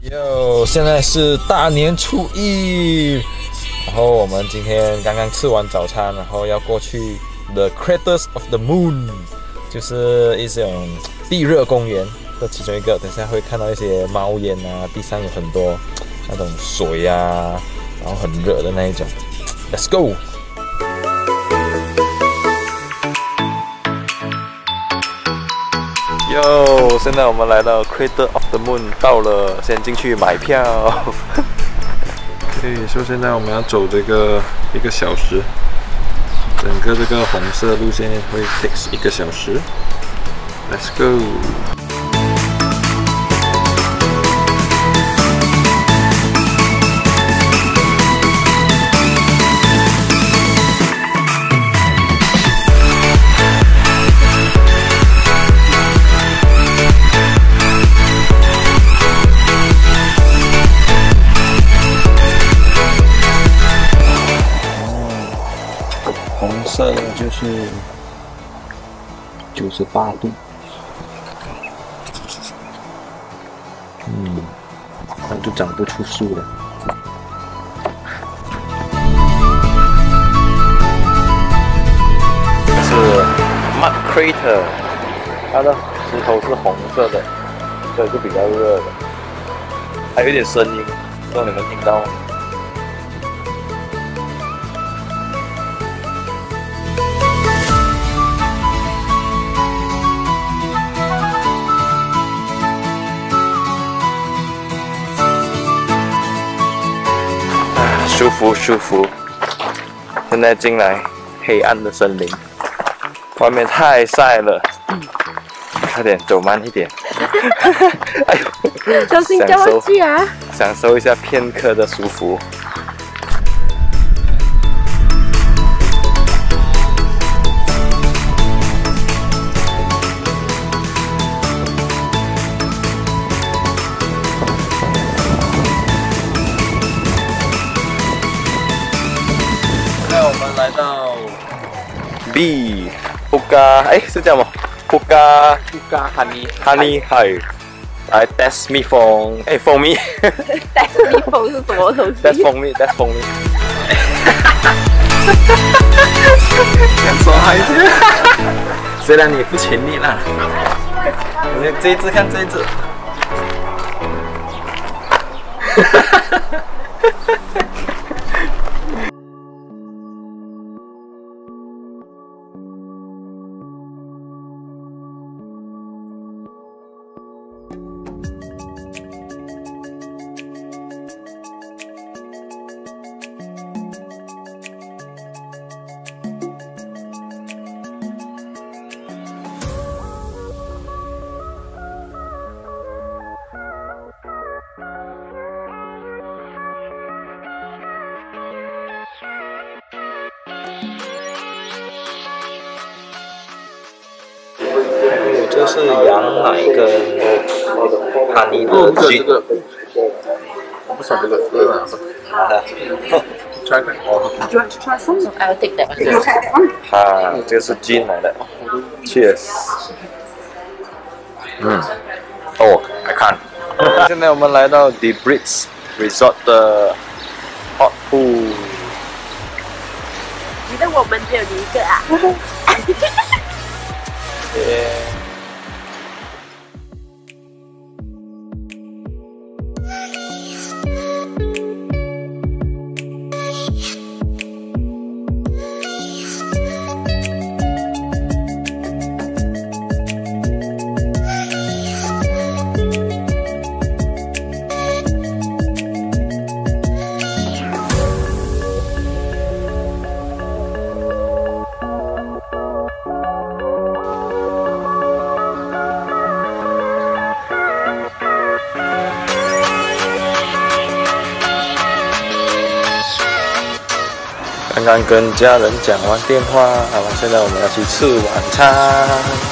哟，现在是大年初一，然后我们今天刚刚吃完早餐，然后要过去 The Craters of the Moon， 就是一种地热公园的其中一个。等下会看到一些冒烟啊，地上有很多那种水啊，然后很热的那一种。Let's go！ 哟，现在我们来到 Crater of the Moon， 到了，先进去买票。对，所以现在我们要走这个1个小时，整个这个红色路线会 take 1个小时。Let's go！ 红色的就是98度，那就长不出树了。这是 Mud Crater， 它的石头是红色的，所以是比较热的，还有一点声音，不知道你们听到吗？舒服舒服，现在进来黑暗的森林，外面太晒了，快点走慢一点。哎呦， 小心掉下去啊！ 享受一下片刻的舒服。我们来到 Huka， 哎，是叫什么 Huka Honey Hive， 来 test 蜜蜂，哎，蜂蜜。 test 蜜蜂是什么东西 ？test 蜂蜜，test 蜂蜜。想说还是，虽然你不请你啦，你这一只看这一只。这是羊奶跟哈尼的菌。 我不想这个， 好的。 try that. Do you want to try some? I'll take that one. You try that one? 哈，这个是菌来的。Cheers。哦 ，I can't。现在我们来到 The Brits Resort 的 hot pool。 觉得我们只有你一个啊？刚刚跟家人讲完电话，好了，现在我们要去吃晚餐。